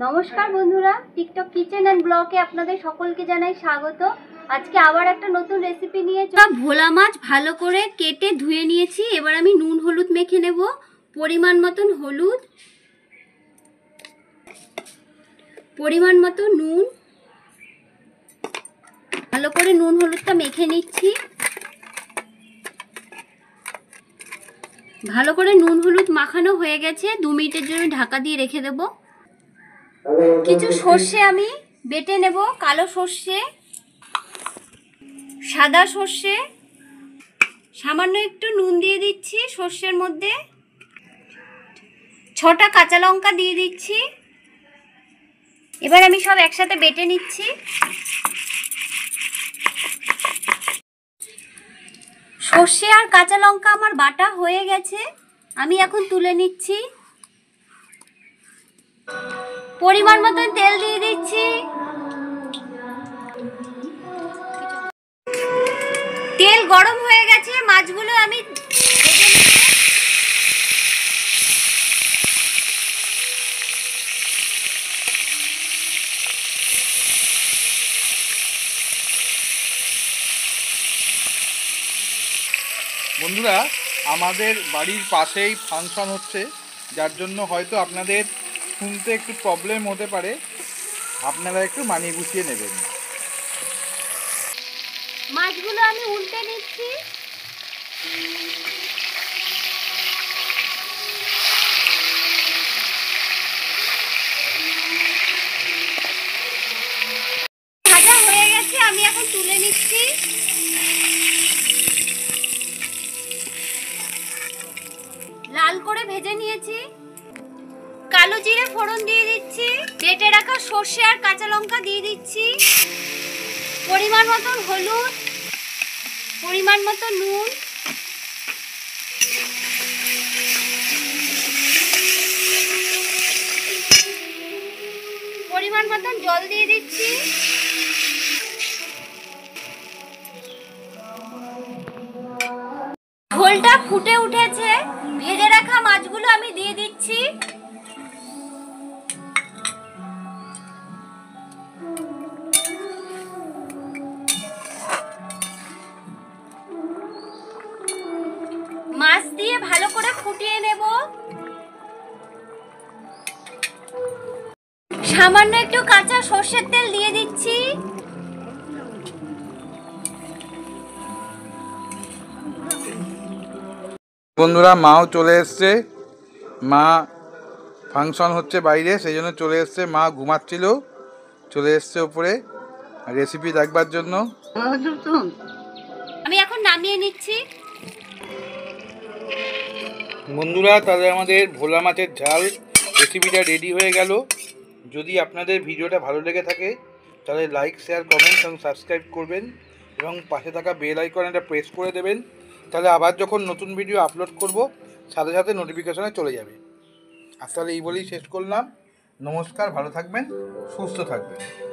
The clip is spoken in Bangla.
নমস্কার বন্ধুরা, টিকটক কিচেন অ্যান্ড ব্লগে আপনাদের সকলকে জানাই স্বাগত। আজকে আবার একটা নতুন রেসিপি নিয়ে ভোলা মাছ ভালো করে কেটে ধুয়ে নিয়েছি। এবার আমি নুন হলুদ মেখে নেব। পরিমাণ মতন হলুদ, পরিমাণ মতো নুন, ভালো করে নুন হলুদটা মেখে নিচ্ছি। ভালো করে নুন হলুদ মাখানো হয়ে গেছে। 2 মিনিটের জন্য ঢাকা দিয়ে রেখে দেব। কিছু সর্ষে আমি বেটে নেব। কালো সর্ষে, সাদা সর্ষে, সামান্য একটু নুন দিয়ে দিচ্ছি সর্ষের মধ্যে। 6টা কাঁচা লঙ্কা দিয়ে দিচ্ছি। এবার আমি সব একসাথে বেটে নিচ্ছি। সর্ষে আর কাঁচা লঙ্কা আমার বাটা হয়ে গেছে। আমি এখন তুলে নিচ্ছি। পরিমাণ মতন তেল দিয়ে দিচ্ছি। তেল গরম হয়ে গেছে, মাছগুলো আমি ভেজে নেব। বন্ধুরা, আমাদের বাড়ির পাশেই ফাংশন হচ্ছে, যার জন্য হয়তো আপনাদের শুনতে একটু প্রবলেম হতে পারে। আপনারা একটু মানিয়ে গুছিয়ে নেবেন। মাছগুলো আমি উল্টে নিচ্ছি। ভাজা হয়ে গেছে, আমি এখন তুলে নিচ্ছি। লাল করে ভেজে নিয়েছি। কালো জিরে ফোড়ন দিয়ে দিচ্ছি। বেটে রাখা সর্ষে আর কাঁচা লঙ্কা দিয়ে দিচ্ছি। পরিমাণ মতন হলুদ, পরিমাণ মতো নুন, পরিমাণ মতন জল দিয়ে দিচ্ছি। ঝোলটা ফুটে উঠেছে। ভেজে রাখা মাছগুলো আমি দিয়ে দিচ্ছি। মাছ দিয়ে ভালো করে ফুটিয়ে নেব। সামান্য একটু কাঁচা সর্ষের তেল দিয়ে দিচ্ছি। বন্ধুরা, মাও চলে এসছে। মা ফাংশন হচ্ছে বাইরে, সেই জন্য চলে এসছে। মা ঘুমাচ্ছিল, চলে এসছে ওপরে রেসিপি দেখবার জন্য। আমি এখন নামিয়ে নিচ্ছি। বন্ধুরা, তাহলে আমাদের ভোলা মাছের ঝাল রেসিপিটা রেডি হয়ে গেল। যদি আপনাদের ভিডিওটা ভালো লেগে থাকে তাহলে লাইক, শেয়ার, কমেন্ট এবং সাবস্ক্রাইব করবেন এবং পাশে থাকা বেল আইকনটা প্রেস করে দেবেন। তাহলে আবার যখন নতুন ভিডিও আপলোড করব সাথে সাথে নোটিফিকেশনে চলে যাবে। আর তাহলে এই বলেই শেষ করলাম। নমস্কার, ভালো থাকবেন, সুস্থ থাকবেন।